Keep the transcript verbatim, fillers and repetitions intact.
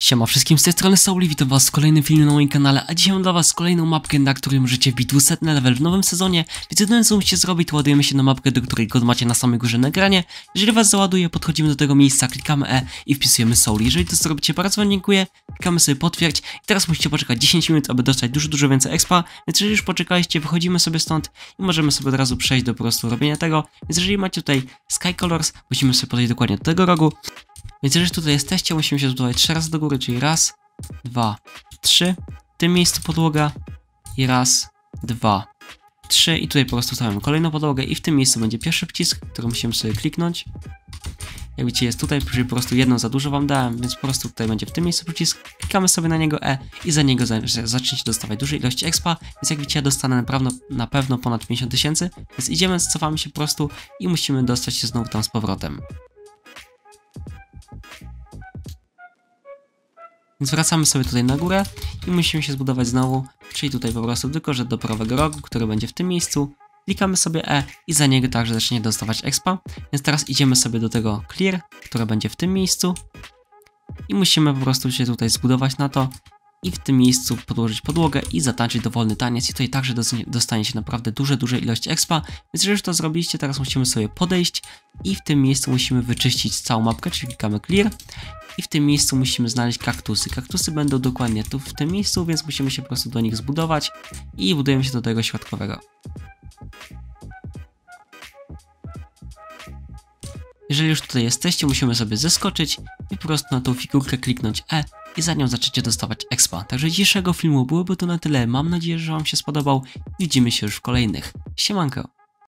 Siema wszystkim, z tej strony Sauli, witam was w kolejnym filmie na moim kanale, a dzisiaj mam dla was kolejną mapkę, na której możecie wbić dwieście level w nowym sezonie, więc jedyne co musicie zrobić, to ładujemy się na mapkę, do której kod macie na samej górze na ekranie. Jeżeli was załaduje, podchodzimy do tego miejsca, klikamy E i wpisujemy Sauli. Jeżeli to zrobicie, bardzo wam dziękuję, klikamy sobie potwierdź i teraz musicie poczekać dziesięć minut, aby dostać dużo, dużo więcej expa, więc jeżeli już poczekaliście, wychodzimy sobie stąd i możemy sobie od razu przejść do po prostu robienia tego, więc jeżeli macie tutaj Sky Colors, musimy sobie podejść dokładnie do tego rogu. Więc jeżeli tutaj jesteście, musimy się zbudować trzy razy do góry, czyli raz, dwa, trzy. W tym miejscu podłoga i raz, dwa, trzy. I tutaj po prostu stawiamy kolejną podłogę i w tym miejscu będzie pierwszy przycisk, który musimy sobie kliknąć. Jak widzicie, jest tutaj, czyli po prostu jedną za dużo wam dałem, więc po prostu tutaj będzie w tym miejscu przycisk. Klikamy sobie na niego E i za niego zaczniecie dostawać duże ilości expa. Więc jak widzicie, dostanę na pewno, na pewno ponad pięćdziesiąt tysięcy. Więc idziemy, cofamy się po prostu i musimy dostać się znowu tam z powrotem. Więc wracamy sobie tutaj na górę i musimy się zbudować znowu, czyli tutaj po prostu tylko, że do prawego rogu, który będzie w tym miejscu. Klikamy sobie E i za niego także zacznie dostawać expa. Więc teraz idziemy sobie do tego clear, które będzie w tym miejscu. I musimy po prostu się tutaj zbudować na to. I w tym miejscu podłożyć podłogę i zatańczyć dowolny taniec. I tutaj także dostaniecie naprawdę duże, duże ilości expa. Więc jeżeli już to zrobiliście, teraz musimy sobie podejść. I w tym miejscu musimy wyczyścić całą mapkę, czyli klikamy clear. I w tym miejscu musimy znaleźć kaktusy. Kaktusy będą dokładnie tu w tym miejscu, więc musimy się po prostu do nich zbudować. I budujemy się do tego środkowego. Jeżeli już tutaj jesteście, musimy sobie zeskoczyć i po prostu na tą figurkę kliknąć E i za nią zaczniecie dostawać expa. Także dzisiejszego filmu byłoby to na tyle. Mam nadzieję, że wam się spodobał. Widzimy się już w kolejnych. Siemanko!